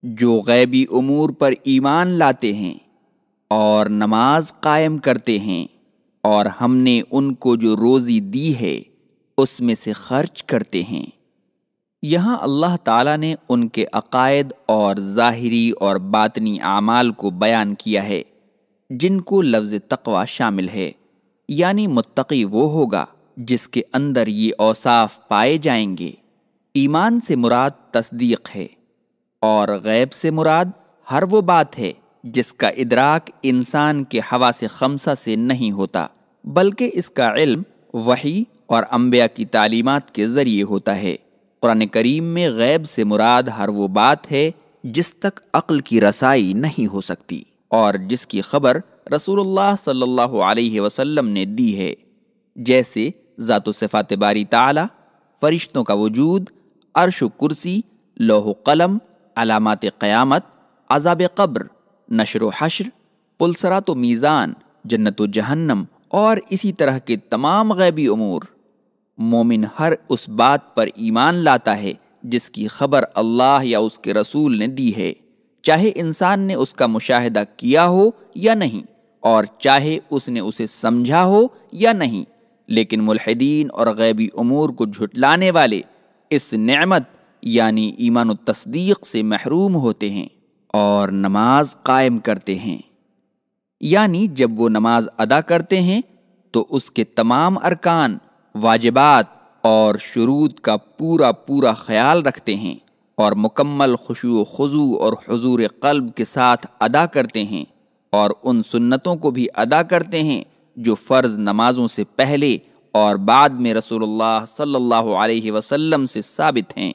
جو غیبی امور پر ایمان لاتے ہیں اور نماز قائم کرتے ہیں اور ہم نے ان کو جو روزی دی ہے اس میں سے خرچ کرتے ہیں۔ یہاں اللہ تعالیٰ نے ان کے عقائد اور ظاہری اور باطنی اعمال کو بیان کیا ہے جن کو لفظ تقوی شامل ہے، یعنی متقی وہ ہوگا جس کے اندر یہ اوصاف پائے جائیں گے۔ ایمان سے مراد تصدیق ہے اور غیب سے مراد ہر وہ بات ہے جس کا ادراک انسان کے حواس خمسہ سے نہیں ہوتا، بلکہ اس کا علم وحی اور انبیاء کی تعلیمات کے ذریعے ہوتا ہے۔ قرآن کریم میں غیب سے مراد ہر وہ بات ہے جس تک عقل کی رسائی نہیں ہو سکتی اور جس کی خبر رسول اللہ صلی اللہ علیہ وسلم نے دی ہے، جیسے ذات و صفات باری تعالی، فرشتوں کا وجود، عرش و کرسی، لوح و قلم، علامات قیامت، عذاب قبر، نشر و حشر، پلسرات و میزان، جنت و جہنم اور اسی طرح کے تمام غیبی امور۔ مومن ہر اس بات پر ایمان لاتا ہے جس کی خبر اللہ یا اس کے رسول نے دی ہے، چاہے انسان نے اس کا مشاہدہ کیا ہو یا نہیں، اور چاہے اس نے اسے سمجھا ہو یا نہیں۔ لیکن ملحدین اور غیبی امور کو جھٹلانے والے اس نعمت یعنی ایمان و تصدیق سے محروم ہوتے ہیں اور نماز قائم کرتے ہیں، یعنی جب وہ نماز ادا کرتے ہیں تو اس کے تمام ارکان، واجبات اور شروط کا پورا خیال رکھتے ہیں اور مکمل خشوع و خضوع اور حضور قلب کے ساتھ ادا کرتے ہیں، اور ان سنتوں کو بھی ادا کرتے ہیں جو فرض نمازوں سے پہلے اور بعد میں رسول اللہ صلی اللہ علیہ وسلم سے ثابت ہیں۔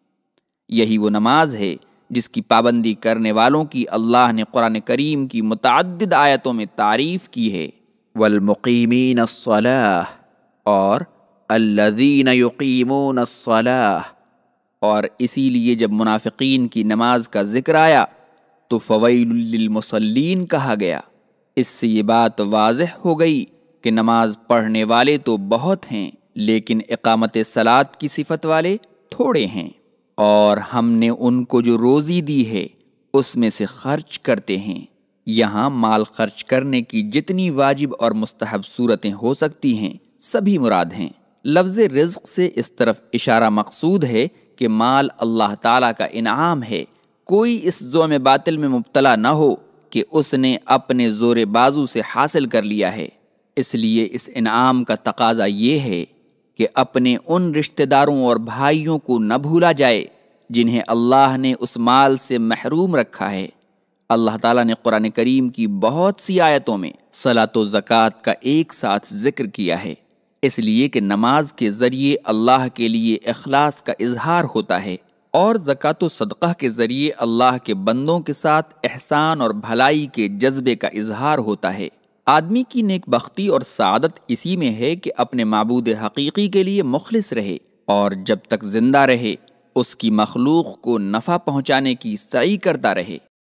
یہی وہ نماز ہے جس کی پابندی کرنے والوں کی اللہ نے قرآن کریم کی متعدد آیتوں میں تعریف کی ہے۔ والمقیمین الصلاۃ اور الذین یقیمون الصلاۃ، اور اسی لیے جب منافقین کی نماز کا ذکر آیا تو فویل للمصلین کہا گیا۔ اس سے یہ بات واضح ہو گئی کہ نماز پڑھنے والے تو بہت ہیں لیکن اقامت صلاۃ کی صفت والے تھوڑے ہیں، اور ہم نے ان کو جو روزی دی ہے اس میں سے خرچ کرتے ہیں۔ یہاں مال خرچ کرنے کی جتنی واجب اور مستحب صورتیں ہو سکتی ہیں سبھی مراد ہیں۔ لفظ رزق سے اس طرف اشارہ مقصود ہے کہ مال اللہ تعالیٰ کا انعام ہے، کوئی اس ظلم باطل میں مبتلا نہ ہو کہ اس نے اپنے زور بازو سے حاصل کر لیا ہے۔ اس لیے اس انعام کا تقاضا یہ ہے کہ اپنے ان رشتہ داروں اور بھائیوں کو نہ بھولا جائے جنہیں اللہ نے اس مال سے محروم رکھا ہے۔ اللہ تعالیٰ نے قرآن کریم کی بہت سی آیتوں میں صلاۃ و زکوٰۃ کا ایک ساتھ ذکر کیا ہے، اس لیے کہ نماز کے ذریعے اللہ کے لیے اخلاص کا اظہار ہوتا ہے اور زکوٰۃ و صدقہ کے ذریعے اللہ کے بندوں کے ساتھ احسان اور بھلائی کے جذبے کا اظہار ہوتا ہے۔ آدمی کی نیک بختی اور سعادت اسی میں ہے کہ اپنے معبود حقیقی کے لیے مخلص رہے اور جب تک زندہ رہے اس کی مخلوق کو نفع پہنچانے کی سعی کرتا رہے۔